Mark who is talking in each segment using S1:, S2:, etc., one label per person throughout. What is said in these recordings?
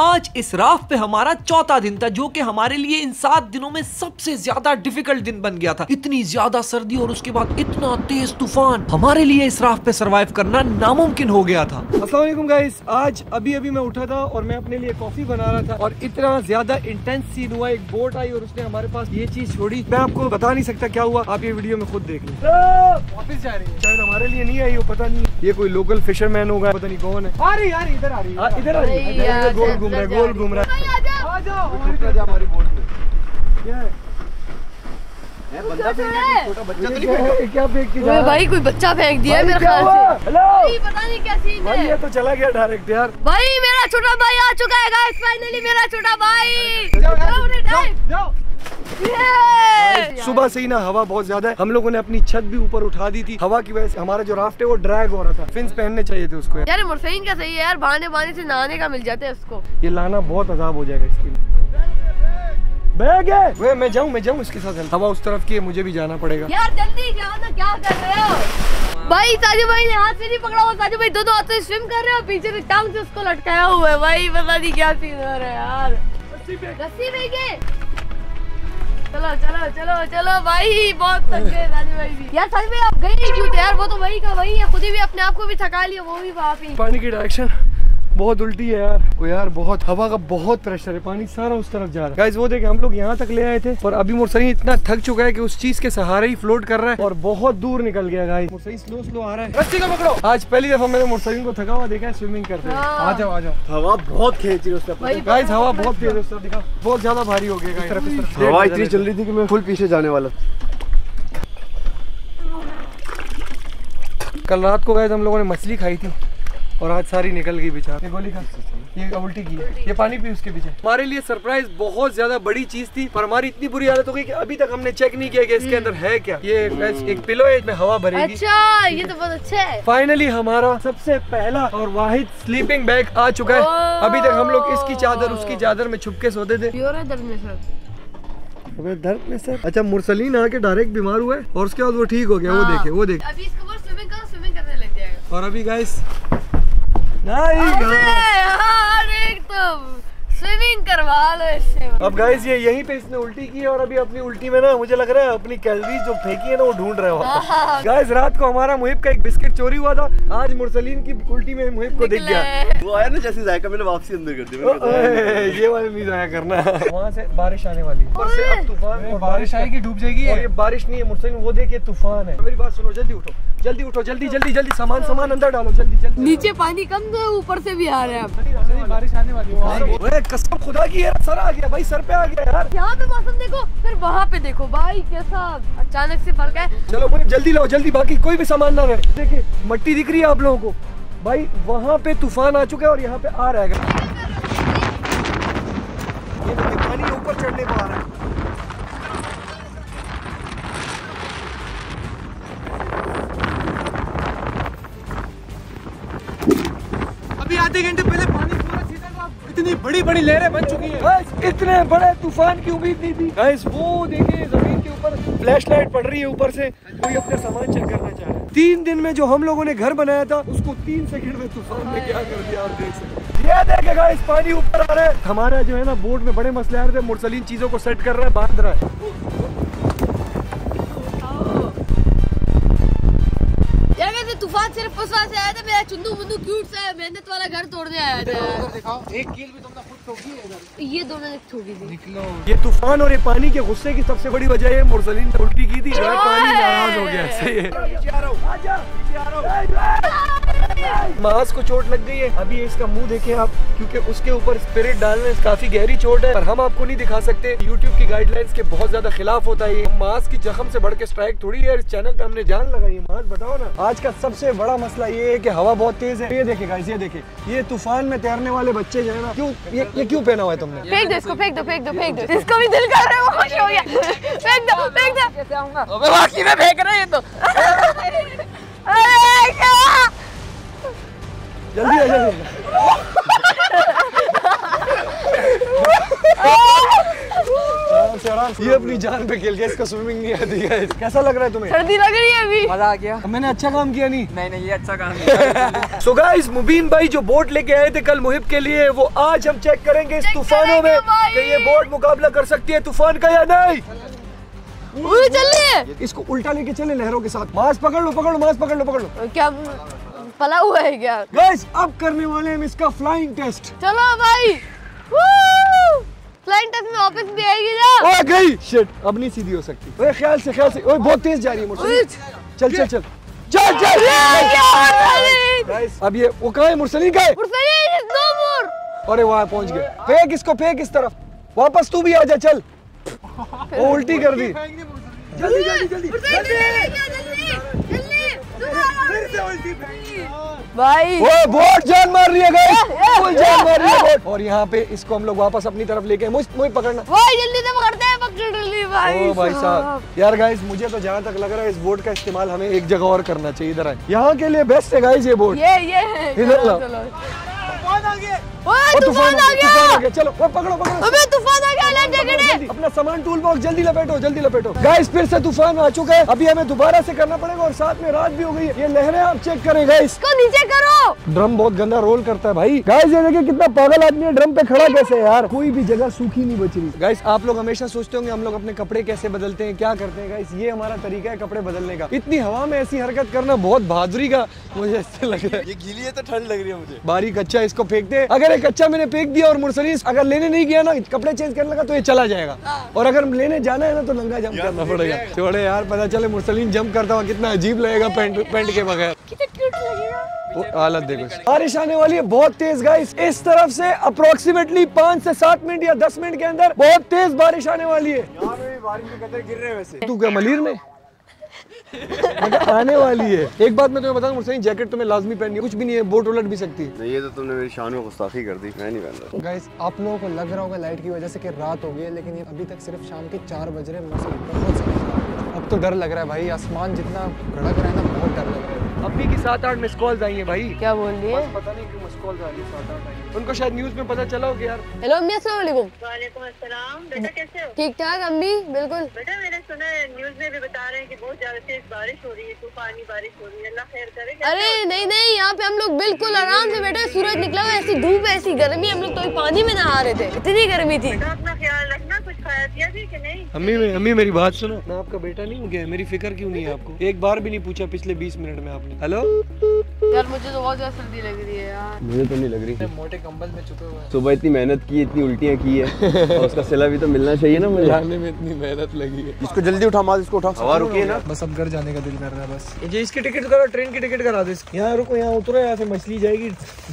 S1: आज इस राफ्ट पे हमारा चौथा दिन था, जो कि हमारे लिए इन 7 दिनों में सबसे ज्यादा डिफिकल्ट दिन बन गया था। इतनी ज्यादा सर्दी और उसके बाद इतना तेज तूफान, हमारे लिए इस राफ्ट पे सरवाइव करना नामुमकिन हो गया था।
S2: अस्सलाम वालेकुम गाइस, आज अभी मैं उठा था और मैं अपने लिए कॉफी बना रहा था और इतना ज्यादा इंटेंस सीन हुआ। एक बोट आई और उसने हमारे पास ये चीज छोड़ी, मैं आपको बता नहीं सकता क्या हुआ, आप ये वीडियो में खुद देख लें। वापस जा रही है, शायद हमारे लिए नहीं आई हो, पता नहीं, ये कोई लोकल फिशरमैन होगा, पता नहीं कौन है। आ रही इधर आ रही है, इधर आ रही है, गोल घूम रहा है, गोल घूम रहा है। आ जाओ हमारी बोट में। क्या है? बंदा छोटा बच्चा तो नहीं, क्या फेंक के जा रहा है
S3: भाई? कोई बच्चा फेंक दिया है मेरे ख्याल से।
S2: हेलो,
S3: पता नहीं क्या सीन है
S2: ये तो चला गया डायरेक्ट यार।
S3: भाई मेरा छोटा भाई आ चुका है गाइस, फाइनली मेरा छोटा भाई।
S2: जाओ। सुबह से ही ना हवा बहुत ज्यादा है, हम लोगों ने अपनी छत भी ऊपर उठा दी थी। हवा की वजह से हमारा जो राफ्ट है वो ड्रैग हो रहा था, फिन्स पहनने चाहिए थे उसको।
S3: यार मुरसलीन का सही है यार, बहाने से नहाने का मिल जाता है उसको।
S2: ये लाना बहुत अजाब हो जाएगा इसके लिए। बैग है वे, मैं जाऊँ इसके साथ। हवा उस तरफ की है, मुझे भी जाना पड़ेगा।
S3: यार जल्दी जाओ ना, क्या कर रहे हो भाई? साजू भाई ने हाथ से नहीं पकड़ा हुआ, साजू भाई दो हाथ से स्विम कर रहे हो, पीछे टांग से उसको लटकाया हुआ है भाई। पता नहीं क्या सीन हो रहा है यार। रस्सी फेंके, चलो भाई, बहुत थक गए साजू भाई भी। यार साजू भाई आप गए नहीं क्यों थे यार? वो तो वही का वही है, खुद ही भी अपने आप को भी थका लिया, वो भी वहाँ पे।
S2: पानी की डायरेक्शन बहुत उल्टी है यार, वो यार बहुत हवा का बहुत प्रेशर है, पानी सारा उस तरफ जा रहा है। गाइस वो देखे, हम लोग यहाँ तक ले आए थे पर अभी मुरसलीन इतना थक चुका है कि उस चीज के सहारे ही फ्लोट कर रहा है और बहुत दूर निकल गया। गाइस मुरसलीन स्लो आ रहा है, रस्सी को पकड़ो। आज पहली दफा मैंने मुरसलीन को थका हुआ देखा है स्विमिंग करते हुए। आ जाओ हवा बहुत खेच रही है गाइस, हवा बहुत तेज है उस तरफ, दिखा बहुत ज्यादा भारी हो गया। हवा इतनी चल रही थी कि मैं फुल पीछे जाने वाला। कल रात को गाइस हम लोगों ने मछली खाई थी और आज सारी निकल गई बेचारा। ये गोली खा, ये उल्टी की है, ये पानी पी उसके पीछे। हमारे लिए सरप्राइज बहुत ज्यादा बड़ी चीज थी पर हमारी इतनी बुरी हालत हो गई कि अभी तक हमने चेक नहीं किया कि इसके अंदर है क्या। ये एक पिलो है, इसमें हवा भरेगी।
S3: अच्छा, ये तो बहुत अच्छा है।
S2: फाइनली हमारा सबसे पहला और वाहिद स्लीपिंग बैग आ चुका है। अभी तक हम लोग इसकी चादर उसकी चादर में छुप के सोते थे। दर्द में सर, अच्छा मुरसलीन आके डायरेक्ट बीमार हुआ है और उसके बाद वो ठीक हो गया। वो देखे
S3: अभी इसको बोल स्विमिंग करने लग जाएगा।
S2: और अभी गाइस
S3: स्विमिंग करवा लो इससे।
S2: अब गाइस ये यहीं पे इसने उल्टी की है और अभी अपनी उल्टी में ना मुझे लग रहा है अपनी कैलोरीज जो फेंकी है ना वो ढूंढ रहे हो। गाइस रात को हमारा मुहिब का एक बिस्किट चोरी हुआ था, आज मुरसलीन की उल्टी में मुहिब को दिख गया।
S4: वो आया ना जैसे जायका, मैंने वापसी अंदर कर दी।
S2: ये वाली नहीं जाया करना। वहाँ से बारिश आने वाली है, ऊपर से अब तूफान और बारिश आएगी, डूब जाएगी। और ये बारिश नहीं है मुरसलीन, वो देखिए तूफान है। मेरी बात सुनो, जल्दी उठो जल्दी सामान अंदर डालो जल्दी।
S3: नीचे पानी कम तो ऊपर से भी आ रहा है, बारिश आने वाली है।
S2: कसम खुदा की है, सर आ गया भाई, सर पे आ गया यार।
S3: यहाँ पे मौसम देखो, फिर वहाँ पे देखो भाई, कैसा अचानक से फर्क है।
S2: चलो मुझे जल्दी लाओ, जल्दी, बाकी कोई भी सामान ना रहे। देखिए मट्टी दिख रही है आप लोगों को भाई, वहाँ पे तूफान आ चुका है और यहाँ पे आ रहा है। ये देखिए पानी ऊपर चढ़ने को आ रहा है। आधे घंटे पहले पानी पूरा सीधा था, इतनी बड़ी लहरें बन चुकी हैं। इतने बड़े तूफान की उम्मीद नहीं थी गाइस। वो देखिए जमीन के ऊपर फ्लैश लाइट पड़ रही है, ऊपर से कोई अपना सामान चेक करना चाह रहा है। 3 दिन में जो हम लोगों ने घर बनाया था उसको 3 सेकंड में तूफान ने क्या कर दिया, आप देख सकते हैं। ये देखे गाइस पानी ऊपर आ रहा है। हमारा जो है ना बोट में बड़े मसले आ रहे थे, मुरसलीन चीजों को सेट कर रहा है, बांध रहा है।
S3: तूफान सिर्फ उस वजह से आया था, मेरा चुन्नू मुन्नू क्यूट सा मेहनत वाला घर तोड़ने आया था।
S2: दिखाओ, एक कील भी तुमने खुद ठोकी है इधर।
S3: ये दोनों ने ठोकी थी।
S2: निकलो। ये तूफान और ये पानी के गुस्से की सबसे बड़ी वजह है मुरसलीन ने उल्टी की थी, पानी नाराज हो गया। सही है, मांस को चोट लग गई है। अभी इसका मुंह देखें आप, क्योंकि उसके ऊपर स्पिरिट डालने काफी गहरी चोट है पर हम आपको नहीं दिखा सकते, यूट्यूब की गाइडलाइंस के बहुत ज्यादा खिलाफ होता है। मांस की जख्म से बढ़ के स्ट्राइक थोड़ी है, इस चैनल पे हमने जान लगाई है। मांस बताओ ना, आज का सबसे बड़ा मसला ये है कि हवा बहुत तेज है। ये देखे गाइस, ये देखे, ये तूफान में तैरने वाले बच्चे जो है ना, क्यों ये क्यों पहना हुआ है तुमने?
S3: फेंक दो इसको, फेंक दो। इसको भी दिल कर रहा है, वो खुश हो गया। फेंक दो। कैसे आऊंगा? अबे वाकई में फेंक रहे हैं तो। अरे क्या?
S2: जल्दी आ जल्दी। ये अपनी जान पे खेल गया, इसको स्विमिंग नहीं आती है। कैसा लग रहा है तुम्हें?
S3: सर्दी लग रही है अभी।
S5: मजा आ गया।
S2: मैंने अच्छा काम किया नहीं?
S5: नहीं ये अच्छा काम है।
S2: सो गाइस, मुबीन भाई जो बोट लेके आए थे कल मुहिब के लिए, वो आज हम चेक करेंगे इस तूफानों में कि ये बोट मुकाबला कर सकती है तूफान का या नहीं।
S3: चल रही है।
S2: इसको उल्टा लेके चले लहरों के साथ। मास्क पकड़ लो, पकड़ लो, मास्क पकड़ लो, पकड़ लो।
S3: क्या पला हुआ है क्या?
S2: गाइस अब करने वाले हैं हम इसका फ्लाइंग टेस्ट।
S3: चलो भाई, फ्लाइंग टेस्ट में वापस भी आएगी ना?
S2: आ गई। शिट, अब नहीं सीधी हो सकती। ओए ख्याल से, ख्याल से। ओए बहुत तेज जा रही है मुर्सलीन। चल चल चल चल चल। गाइस अब ये वो कहाँ है? मुर्सलीन कहाँ है? अरे वहाँ पहुँच गए। फेंक इसको, फेंक इस तरफ। वापस तू भी आ जा, चल। वो उल्टी कर दी। जल्दी जल्दी जल्दी
S3: भाई।
S2: वो बोट जान मार रही है गाइस, फुल जान मार रही है बोट। और यहाँ पे इसको हम लोग वापस अपनी तरफ लेके मुझे पकड़ना
S3: भाई, जल्दी से पकड़ते हैं, पकड़ ली भाई।
S2: ओ भाई साहब, यार गाइस मुझे तो जहाँ तक लग रहा है इस बोट का इस्तेमाल हमें एक जगह और करना चाहिए। इधर आए, यहाँ के लिए बेस्ट है गाइस ये बोट।
S3: ये है।
S2: इधर लाओ।
S3: तूफान आ गया।
S2: तूफान आ गया। चलो वो पकड़ो पकड़ो।
S3: अबे तूफान आ गया, लाइट जगड़े।
S2: अपना सामान टूल बॉक्स जल्दी लपेटो, जल्दी लपेटो। गाइस फिर से तूफान आ चुका है, अभी हमें दोबारा से करना पड़ेगा और साथ में रात भी हो गई है। ये लहरें आप चेक करें गाइस।
S3: इसको नीचे करो।
S2: ड्रम बहुत गंदा रोल करता है भाई। गाइस ये देखिए कितना पागल आदमी है, ड्रम पे खड़ा कैसे है यार। कोई भी जगह सूखी नहीं बच रही। गाइस आप लोग हमेशा सोचते होंगे हम लोग अपने कपड़े कैसे बदलते हैं, क्या करते हैं। गाइस ये हमारा तरीका है कपड़े बदलने का। इतनी हवा में ऐसी हरकत करना बहुत बहादुरी का मुझे ऐसे लग रहा है।
S4: ये गीली है तो ठंड लग रही है मुझे।
S2: बारीक कच्चा इसको फेंक दे। अगर एक कच्चा मैंने फेंक दिया और मुर्सलीन अगर लेने नहीं गया ना, कपड़े चेंज करने लगा तो ये चला जाएगा। और अगर लेने जाना है ना तो नंगा जंप करना पड़ेगा। छोड़े यार, पता चले मुर्सलीन जंप करता हुआ कितना अजीब लगेगा पैंट के बगैर। वो हालत देखो। बारिश आने वाली है बहुत तेज गाइस। इस तरफ से अप्रोक्सीमेटली 5 से 7 मिनट या 10 मिनट के अंदर बहुत तेज बारिश आने वाली है।
S4: यहाँ पे भी बारिश के कतरे गिर रहे हैं वैसे।
S2: तू क्या मलीर में? आने वाली है। एक बात मैं तुम्हें बताऊं मुर्सलीन, जैकेट तुम्हें लाजमी पहननी है, कुछ भी नहीं है, बोट उलट भी सकती है।
S4: नहीं ये तो तुमने मेरी शान में गुस्ताखी कर दी, मैं नहीं पहन रहा।
S6: गाइस आप लोगों को लग रहा होगा लाइट की वजह से कि रात हो गई है, लेकिन ये अभी तक सिर्फ शाम के 4 बज रहे हैं। मौसम बहुत सही। अब तो डर लग रहा है भाई, आसमान जितना गड़क रहा है ना, बहुत डर लग रहा है।
S2: अभी की 7-8 मिस कॉल्स आई हैं भाई।
S3: क्या बोल रही है?
S2: पता नहीं क्यों मिस कॉल्स आ रही है 7-8 आई हैं। उनको शायद न्यूज़ में पता चला हो कि यार।
S3: हेलो अम्मी, अस्सलाम वालेकुम।
S7: वालेकुम अस्सलाम। बेटा कैसे हो?
S3: ठीक ठाक अम्मी, बिल्कुल।
S7: बेटा मैंने सुना है न्यूज़ में भी बता रहे हैं कि बहुत ज्यादा तेज बारिश हो रही है, तूफानी बारिश हो रही है। अल्लाह खैर करे।
S3: अरे नहीं नहीं, यहाँ पे हम लोग बिल्कुल आराम से बैठे। सूरज निकला हुआ, ऐसी धूप है, ऐसी गर्मी, हम लोग तो पानी में नहा रहे थे, इतनी गर्मी थी।
S7: बेटा अपना ख्याल रखना, कुछ खाया पिया भी कि नहीं?
S2: अम्मी मेरी बात सुनो। मैं आपका बेटा नहीं हूँ क्या? मेरी फिक्र क्यों नहीं है आपको? एक बार भी नहीं पूछा पिछले 20 मिनट में आपने। हेलो
S3: यार मुझे तो बहुत ज्यादा सर्दी लग रही है यार।
S4: मुझे तो नहीं लग रही।
S6: मोटे कंबल में छुपे हुए हैं।
S4: सुबह इतनी मेहनत की, इतनी उल्टियाँ की है और उसका सिला भी तो मिलना चाहिए ना मुझे।
S6: जाने में इतनी मेहनत लगी है।
S4: इसको जल्दी उठा, माल इसको उठा। हवा रुकी है ना।
S6: बस अब घर जाने का दिल कर रहा है बस।
S2: ये इसकी टिकट करो, ट्रेन की टिकट करा दो। यहाँ रुको, यहाँ उतरो, यहाँ से मछली जाएगी।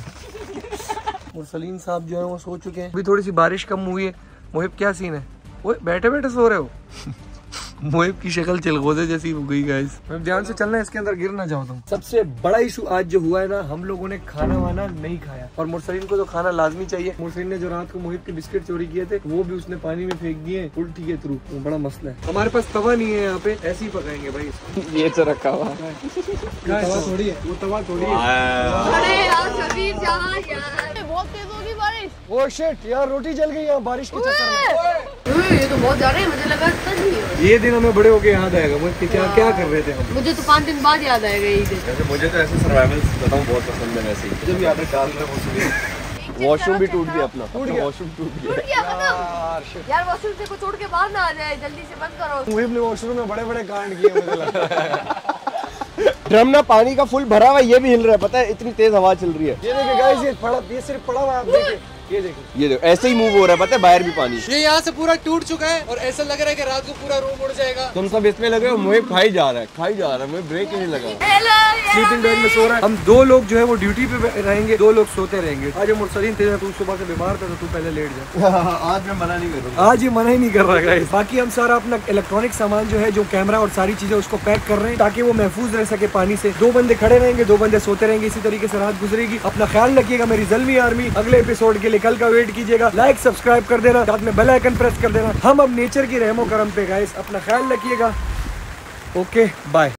S2: मुर्सलीन साहब जो है वो सो चुके हैं। अभी थोड़ी सी बारिश कम हुई है। मुहिब क्या सीन है? वो बैठे बैठे सो रहे हो? मुहिब की शक्ल चिलगोजे जैसी हो गई गाइस। मुहिब ध्यान से चलना, इसके अंदर गिर ना जाओ तुम। सबसे बड़ा इशू आज जो हुआ है ना, हम लोगों ने खाना वाना नहीं खाया और मुर्सलीन को तो खाना लाजमी चाहिए। मुर्सलीन ने जो रात को मुहिब के बिस्किट चोरी किए थे वो भी उसने पानी में फेंक दिए उल्टी के थ्रू। वो बड़ा मसला है। हमारे पास तवा नहीं है यहाँ पे, ऐसे ही पकाएंगे भाई इसको।
S6: ये तो रखा हुआ
S2: तवा थोड़ी है, वो तवा थोड़ी है।
S3: अरे यार शबीर जहाँ यार, बहुत तेज होगी बारिश।
S2: ओ शिट यार, रोटी जल गई यहाँ बारिश के चक्कर में।
S3: ये तो बहुत ज्यादा है, मुझे लगा
S2: ये दिन हमें बड़े होके याद आएगा। वो क्या कर रहे थे हम?
S3: मुझे तो 5 दिन बाद याद आएगा ये दिन।
S4: वैसे मुझे तो ऐसे सर्वाइवल बताऊं बहुत पसंद है। वैसे ही जब याद डाल रहे हो। वॉशरूम भी टूट गया अपना। वॉशरूम टूट गया।
S3: यार वॉशरूम से कुछ उड़ के बाहर ना आ जाए, जल्दी से बंद करो।
S2: मुहिब ने वॉशरूम में बड़े बड़े कांड किए मुझे लगता है।
S4: ड्रम ना पानी का फुल भरा हुआ, ये भी हिल रहा है, पता है इतनी तेज हवा चल रही है।
S2: ये देखिए गाइस, ये सिर्फ पड़ा हुआ है, आप देखिए। ये देखो,
S4: ये देखो ऐसे ही मूव हो रहा है, पता है बाहर भी पानी।
S6: ये यहाँ से पूरा टूट चुका है और ऐसा लग रहा है कि रात को पूरा रूम उड़ जाएगा।
S4: तुम सब इसमें लगे हो, मुझे खाई जा रहा है, मुझे ब्रेक ही नहीं लगा।
S2: स्लीपिंग बैग में सो रहा है। हम 2 लोग जो है वो ड्यूटी पे रहेंगे, 2 लोग सोते रहेंगे। आज मुर्सलीन तेरा तू सुबह से बीमार था तो तू पहले लेट जा।
S4: आज मैं मना नहीं कर रहा।
S2: आज ये मना ही नहीं कर रहा गाइस। बाकी हम सारा अपना इलेक्ट्रॉनिक सामान जो है, जो कैमरा और सारी चीजें उसको पैक कर रहे हैं ताकि वो महफूज रह सके पानी से। 2 बंदे खड़े रहेंगे, 2 बंदे सोते रहेंगे। इसी तरीके से रात गुजरेगी। अपना ख्याल रखिएगा मेरी ज़ल्मी आर्मी। अगले एपिसोड के लिए कल का वेट कीजिएगा। लाइक सब्सक्राइब कर देना, साथ में बेल आइकन प्रेस कर देना। हम अब नेचर की रहमो करम पे गाइस, अपना ख्याल रखिएगा। Okay bye.